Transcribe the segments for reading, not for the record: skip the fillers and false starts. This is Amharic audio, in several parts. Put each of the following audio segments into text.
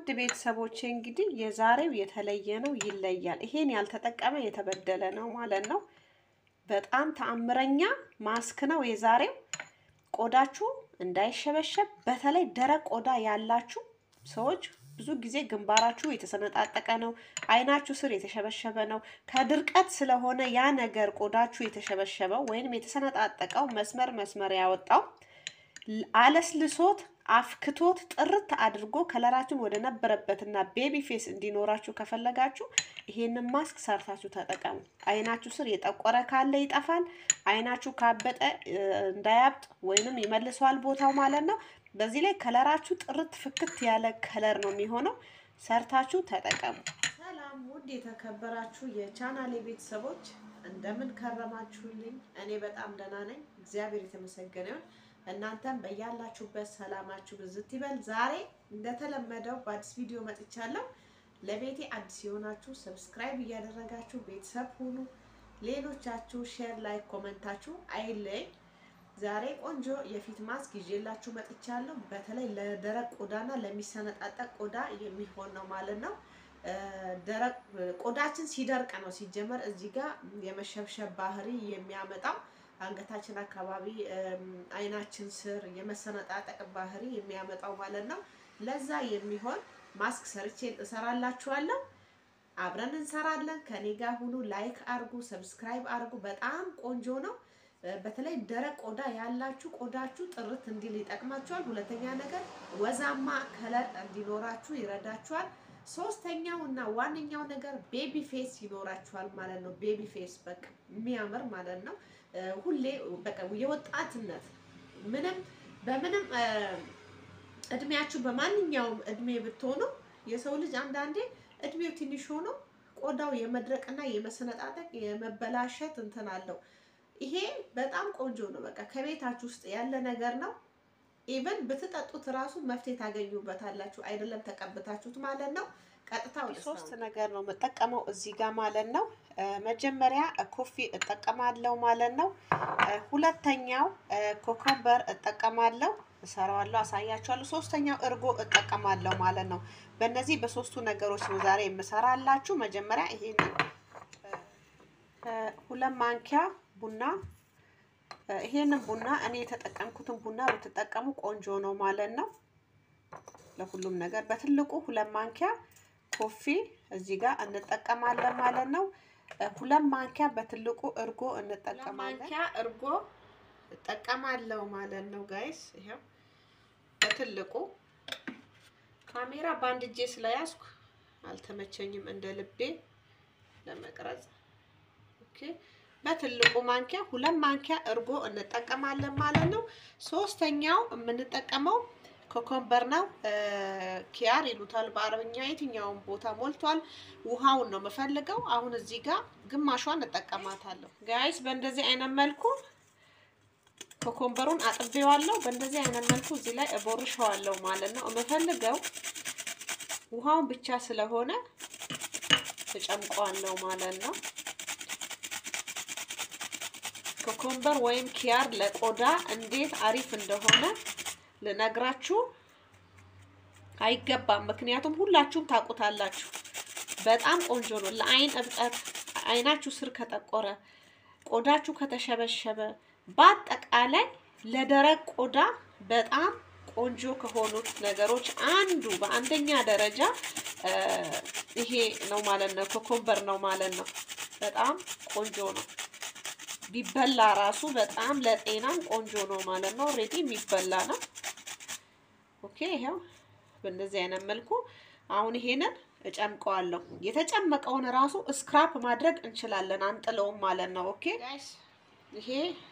ውድ ቤተሰቦቼ እንግዲህ የዛሬው የተለየ ነው፣ ይለያል። ይሄን ያልተጠቀመ የተበደለ ነው ማለት ነው። በጣም ተአምረኛ ማስክ ነው የዛሬው። ቆዳችሁ እንዳይሸበሸብ፣ በተለይ ደረቅ ቆዳ ያላችሁ ሰዎች ብዙ ጊዜ ግንባራችሁ የተሰነጣጠቀ ነው፣ አይናችሁ ስር የተሸበሸበ ነው። ከድርቀት ስለሆነ ያ ነገር ቆዳችሁ የተሸበሸበው ወይንም የተሰነጣጠቀው መስመር ያወጣው አለስልሶት አፍክቶት ጥርት አድርጎ ከለራችሁን ወደ ነበረበትና ቤቢ ፌስ እንዲኖራችሁ ከፈለጋችሁ ይሄንን ማስክ ሰርታችሁ ተጠቀሙ። አይናችሁ ስር የጠቆረ ካለ ይጠፋል። አይናችሁ ካበጠ እንዳያብጥ ወይንም ይመልሰዋል ቦታው ማለት ነው። በዚህ ላይ ከለራችሁ ጥርት ፍክት ያለ ከለር ነው የሚሆነው። ሰርታችሁ ተጠቀሙ። ሰላም ውድ የተከበራችሁ የቻናሌ ቤተሰቦች እንደምን ከረማችሁልኝ? እኔ በጣም ደህና ነኝ፣ እግዚአብሔር የተመሰገነ ይሁን። እናንተም በያላችሁበት ሰላማችሁ ብዝት ይበል። ዛሬ እንደተለመደው በአዲስ ቪዲዮ መጥቻለሁ። ለቤቴ አዲስ የሆናችሁ ሰብስክራይብ እያደረጋችሁ ቤተሰብ ሁኑ። ሌሎቻችሁ ሼር፣ ላይክ፣ ኮሜንታችሁ አይለኝ። ዛሬ ቆንጆ የፊት ማስክ ይዤላችሁ መጥቻለሁ። በተለይ ለደረቅ ቆዳና ለሚሰነጣጠቅ ቆዳ የሚሆን ነው ማለት ነው። ደረቅ ቆዳችን ሲደርቅ ነው ሲጀመር እዚህ ጋር የመሸብሸብ ባህሪ የሚያመጣው። አንገታችን አካባቢ አይናችን ስር የመሰነጣጠቅ ባህሪ የሚያመጣው ማለት ነው። ለዛ የሚሆን ማስክ ሰርቼ እሰራላችኋለሁ። አብረን እንሰራለን። ከኔ ጋር ሁኑ። ላይክ አርጉ፣ ሰብስክራይብ አርጉ። በጣም ቆንጆ ነው። በተለይ ደረቅ ቆዳ ያላችሁ ቆዳችሁ ጥርት እንዲል ይጠቅማችኋል። ሁለተኛ ነገር ወዛማ ከለር እንዲኖራችሁ ይረዳችኋል። ሶስተኛው እና ዋነኛው ነገር ቤቢ ፌስ ይኖራችኋል ማለት ነው። ቤቢ ፌስ በቃ የሚያምር ማለት ነው። ሁሌ በቃ የወጣትነት በምንም እድሜያችሁ በማንኛውም እድሜ ብትሆኑ የሰው ልጅ አንዳንዴ እድሜው ትንሽ ሆኖ ቆዳው የመድረቅና የመሰነጣጠቅ የመበላሸት እንትን አለው። ይሄ በጣም ቆንጆ ነው። በቃ ከቤታችሁ ውስጥ ያለ ነገር ነው። ኢቭን ብትጠጡት ራሱ መፍትሄ ታገኙበታላችሁ። አይደለም ተቀብታችሁት ማለት ነው። ቀጥታ ሶስት ነገር ነው መጠቀመው እዚህ ጋር ማለት ነው። መጀመሪያ ኮፊ እጠቀማለሁ ማለት ነው። ሁለተኛው ኮኮምበር እጠቀማለሁ፣ እሰራዋለሁ፣ አሳያችኋለሁ። ሶስተኛው እርጎ እጠቀማለሁ ማለት ነው። በእነዚህ በሶስቱ ነገሮች ነው ዛሬ የምሰራላችሁ። መጀመሪያ ይሄንን 2 ማንኪያ ቡና፣ ይሄንን ቡና እኔ የተጠቀምኩትን ቡና ብትጠቀሙ ቆንጆ ነው ማለት ነው። ለሁሉም ነገር በትልቁ 2 ማንኪያ ኮፊ እዚህ ጋር እንጠቀማለን ማለት ነው። 2 ማንኪያ በትልቁ እርጎ እንጠቀማለን። ማንኪያ እርጎ እጠቀማለሁ ማለት ነው ጋይስ። ይሄው በትልቁ ካሜራ ባንድ እጄ ስለያዝኩ አልተመቸኝም እንደ ልቤ ለመቅረጽ። ኦኬ በትልቁ ማንኪያ 2 ማንኪያ እርጎ እንጠቀማለን ማለት ነው። ሶስተኛው የምንጠቀመው ኮኮምበር ነው። ኪያር ይሉታል በአረብኛ። የትኛውን ቦታ ሞልቷል። ውሃውን ነው የምፈልገው። አሁን እዚህ ጋር ግማሿን እጠቀማታለሁ ጋይስ። በእንደዚህ አይነት መልኩ ኮኮምበሩን አጥቤዋለሁ። በእንደዚህ አይነት መልኩ እዚህ ላይ እቦርሸዋለሁ ማለት ነው። የምፈልገው ውሃውን ብቻ ስለሆነ እጨምቀዋለሁ ማለት ነው። ኮኮምበር ወይም ኪያር ለቆዳ እንዴት አሪፍ እንደሆነ ልነግራችሁ አይገባም። ምክንያቱም ሁላችሁም ታውቁታላችሁ። በጣም ቆንጆ ነው ለአይን እብጠት፣ አይናችሁ ስር ከጠቆረ፣ ቆዳችሁ ከተሸበሸበ፣ በአጠቃላይ ለደረቅ ቆዳ በጣም ቆንጆ ከሆኑት ነገሮች አንዱ በአንደኛ ደረጃ ይሄ ነው ማለት ነው። ኮኮምበር ነው ማለት ነው። በጣም ቆንጆ ነው። ቢበላ ራሱ በጣም ለጤናም ቆንጆ ነው ማለት ነው። ኦሬዲ የሚበላ ነው። ኦኬ ይሄው በእንደዚህ አይነት መልኩ አሁን ይሄንን እጨምቀዋለሁ። የተጨመቀውን ራሱ ስክራፕ ማድረግ እንችላለን፣ አንጥለውም ማለት ነው። ኦኬ ጋይስ ይሄ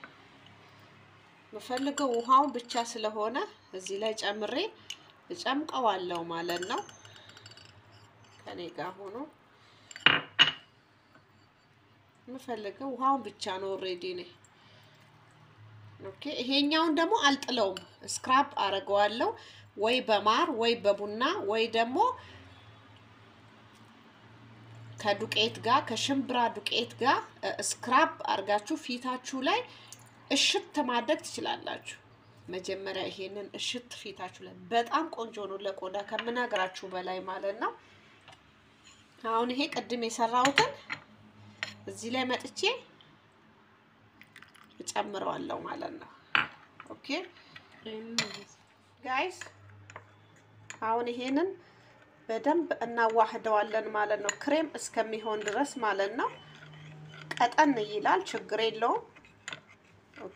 የምፈልገው ውሃውን ብቻ ስለሆነ እዚህ ላይ ጨምሬ እጨምቀዋለሁ ማለት ነው። ከኔ ጋር ሆኖ የምፈልገው ውሃውን ብቻ ነው። ኦሬዲ ነው። ኦኬ ይሄኛውን ደግሞ አልጥለውም፣ ስክራፕ አረጋዋለሁ ወይ በማር ወይ በቡና ወይ ደግሞ ከዱቄት ጋር ከሽምብራ ዱቄት ጋር ስክራፕ አርጋችሁ ፊታችሁ ላይ እሽት ማድረግ ትችላላችሁ። መጀመሪያ ይሄንን እሽት ፊታችሁ ላይ በጣም ቆንጆ ነው ለቆዳ ከምናግራችሁ በላይ ማለት ነው። አሁን ይሄ ቅድም የሰራሁትን እዚህ ላይ መጥቼ እጨምረዋለሁ ማለት ነው። ኦኬ ጋይስ አሁን ይሄንን በደንብ እናዋህደዋለን ማለት ነው፣ ክሬም እስከሚሆን ድረስ ማለት ነው። ቀጠን ይላል ችግር የለውም። ኦኬ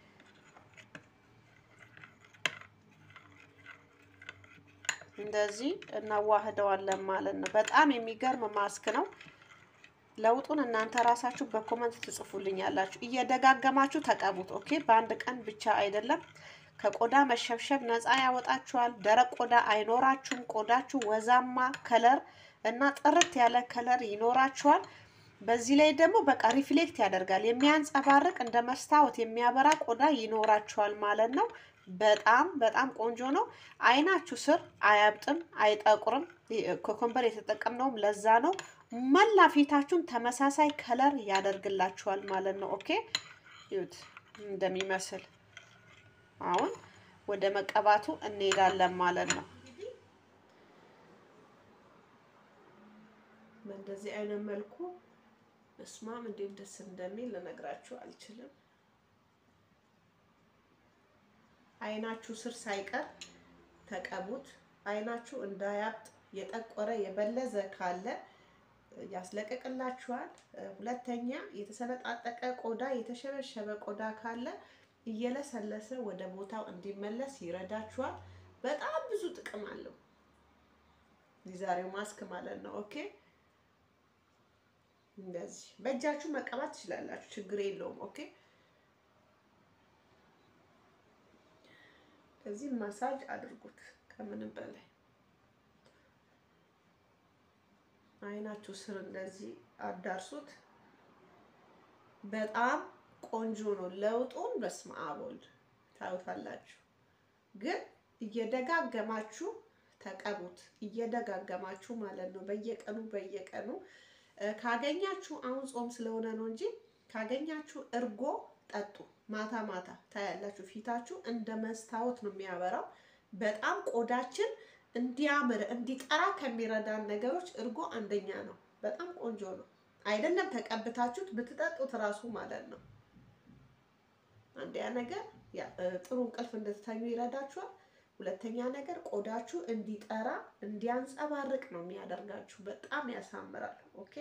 እንደዚህ እናዋህደዋለን ማለት ነው። በጣም የሚገርም ማስክ ነው። ለውጡን እናንተ ራሳችሁ በኮሜንት ትጽፉልኛላችሁ። እየደጋገማችሁ ተቀቡት። ኦኬ በአንድ ቀን ብቻ አይደለም። ከቆዳ መሸብሸብ ነፃ ያወጣችኋል። ደረቅ ቆዳ አይኖራችሁም። ቆዳችሁ ወዛማ ከለር እና ጥርት ያለ ከለር ይኖራችኋል። በዚህ ላይ ደግሞ በቃ ሪፍሌክት ያደርጋል። የሚያንጸባርቅ እንደ መስታወት የሚያበራ ቆዳ ይኖራችኋል ማለት ነው። በጣም በጣም ቆንጆ ነው። አይናችሁ ስር አያብጥም፣ አይጠቁርም። ኮኮምበር የተጠቀምነውም ለዛ ነው። መላ ፊታችሁን ተመሳሳይ ከለር ያደርግላችኋል ማለት ነው። ኦኬ ይሁት እንደሚመስል አሁን ወደ መቀባቱ እንሄዳለን ማለት ነው። በእንደዚህ አይነት መልኩ እስማም እንዴት ደስ እንደሚል ልነግራችሁ አልችልም። አይናችሁ ስር ሳይቀር ተቀቡት። አይናችሁ እንዳያብጥ የጠቆረ የበለዘ ካለ ያስለቀቅላችኋል። ሁለተኛ የተሰነጣጠቀ ቆዳ የተሸበሸበ ቆዳ ካለ እየለሰለሰ ወደ ቦታው እንዲመለስ ይረዳችኋል። በጣም ብዙ ጥቅም አለው የዛሬው ማስክ ማለት ነው። ኦኬ እንደዚህ በእጃችሁ መቀባት ትችላላችሁ፣ ችግር የለውም። ኦኬ እዚህ ማሳጅ አድርጉት። ከምንም በላይ አይናችሁ ስር እንደዚህ አዳርሱት። በጣም ቆንጆ ነው። ለውጡን በስመ አብ ወልድ ታዩታላችሁ። ግን እየደጋገማችሁ ተቀቡት፣ እየደጋገማችሁ ማለት ነው። በየቀኑ ካገኛችሁ አሁን ጾም ስለሆነ ነው እንጂ ካገኛችሁ እርጎ ጠጡ። ማታ ማታ ታያላችሁ ፊታችሁ እንደ መስታወት ነው የሚያበራው። በጣም ቆዳችን እንዲያምር እንዲጠራ ከሚረዳን ነገሮች እርጎ አንደኛ ነው። በጣም ቆንጆ ነው። አይደለም ተቀብታችሁት ብትጠጡት ራሱ ማለት ነው። አንደኛ ነገር ጥሩ እንቅልፍ እንድትተኙ ይረዳችኋል። ሁለተኛ ነገር ቆዳችሁ እንዲጠራ እንዲያንጸባርቅ ነው የሚያደርጋችሁ። በጣም ያሳምራል። ኦኬ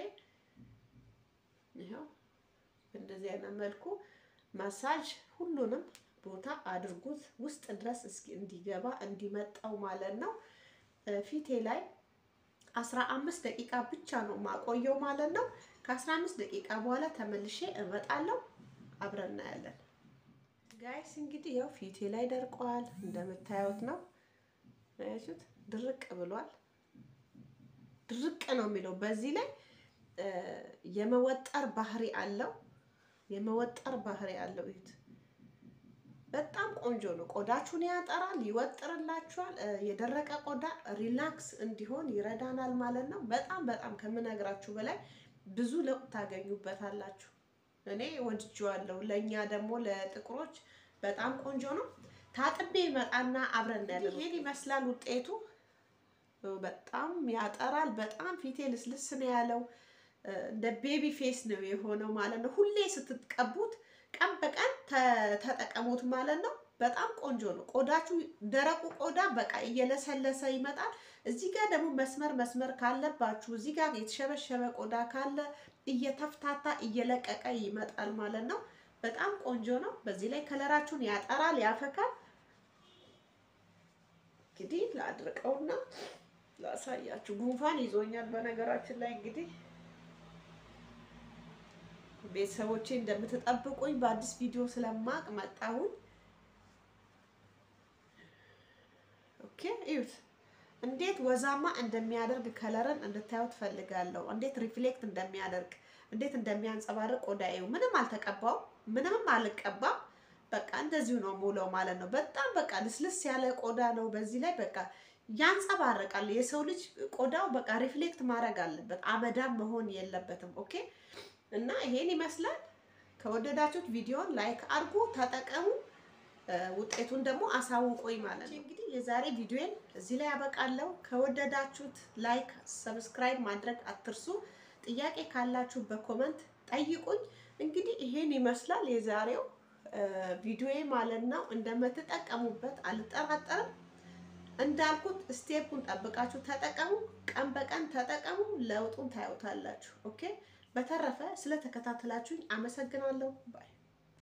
ይሄው እንደዚህ አይነት መልኩ ማሳጅ ሁሉንም ቦታ አድርጉት፣ ውስጥ ድረስ እስኪ እንዲገባ እንዲመጣው ማለት ነው። ፊቴ ላይ 15 ደቂቃ ብቻ ነው ማቆየው ማለት ነው። ከ15 ደቂቃ በኋላ ተመልሼ እመጣለሁ። አብረን እናያለን። ጋይስ እንግዲህ ያው ፊቴ ላይ ደርቋል እንደምታዩት ነው። አያችሁት? ድርቅ ብሏል። ድርቅ ነው የሚለው። በዚህ ላይ የመወጠር ባህሪ አለው። የመወጠር ባህሪ አለው። እዩት። በጣም ቆንጆ ነው። ቆዳችሁን ያጠራል፣ ይወጥርላችኋል። የደረቀ ቆዳ ሪላክስ እንዲሆን ይረዳናል ማለት ነው። በጣም ከምነግራችሁ በላይ ብዙ ለውጥ ታገኙበታላችሁ። እኔ ወድጄዋለሁ። ለኛ ደግሞ ለጥቁሮች በጣም ቆንጆ ነው። ታጥቤ መጣና አብረን ያለን ይሄን ይመስላል ውጤቱ። በጣም ያጠራል። በጣም ፊቴ ልስልስ ነው ያለው። እንደ ቤቢ ፌስ ነው የሆነው ማለት ነው። ሁሌ ስትቀቡት ቀን በቀን ተጠቀሙት ማለት ነው። በጣም ቆንጆ ነው። ቆዳችሁ ደረቁ ቆዳ በቃ እየለሰለሰ ይመጣል። እዚህ ጋር ደግሞ መስመር ካለባችሁ እዚህ ጋር የተሸበሸበ ቆዳ ካለ እየተፍታታ እየለቀቀ ይመጣል ማለት ነው። በጣም ቆንጆ ነው። በዚህ ላይ ከለራችሁን ያጠራል፣ ያፈካል። እንግዲህ ላድርቀውና ላሳያችሁ። ጉንፋን ይዞኛል በነገራችን ላይ እንግዲህ ቤተሰቦቼ እንደምትጠብቁኝ በአዲስ ቪዲዮ ስለማቅ መጣሁኝ። ኦኬ እዩት እንዴት ወዛማ እንደሚያደርግ ከለርን እንድታዩት ፈልጋለሁ። እንዴት ሪፍሌክት እንደሚያደርግ እንዴት እንደሚያንጸባርቅ ቆዳዬው ምንም አልተቀባው፣ ምንም አልቀባም። በቃ እንደዚሁ ነው ሙለው ማለት ነው። በጣም በቃ ልስልስ ያለ ቆዳ ነው። በዚህ ላይ በቃ ያንጸባርቃል። የሰው ልጅ ቆዳው በቃ ሪፍሌክት ማድረግ አለበት፣ አመዳም መሆን የለበትም። ኦኬ እና ይሄን ይመስላል። ከወደዳችሁት ቪዲዮን ላይክ አድርጉ፣ ተጠቀሙ። ውጤቱን ደግሞ አሳውቆኝ ማለት ነው። እንግዲህ የዛሬ ቪዲዮን እዚህ ላይ ያበቃለሁ። ከወደዳችሁት ላይክ፣ ሰብስክራይብ ማድረግ አትርሱ። ጥያቄ ካላችሁ በኮመንት ጠይቁኝ። እንግዲህ ይሄን ይመስላል የዛሬው ቪዲዮዬ ማለት ነው። እንደምትጠቀሙበት አልጠራጠርም። እንዳልኩት ስቴፑን ጠብቃችሁ ተጠቀሙ። ቀን በቀን ተጠቀሙ፣ ለውጡን ታዩታላችሁ። ኦኬ። በተረፈ ስለተከታተላችሁኝ አመሰግናለሁ። ባይ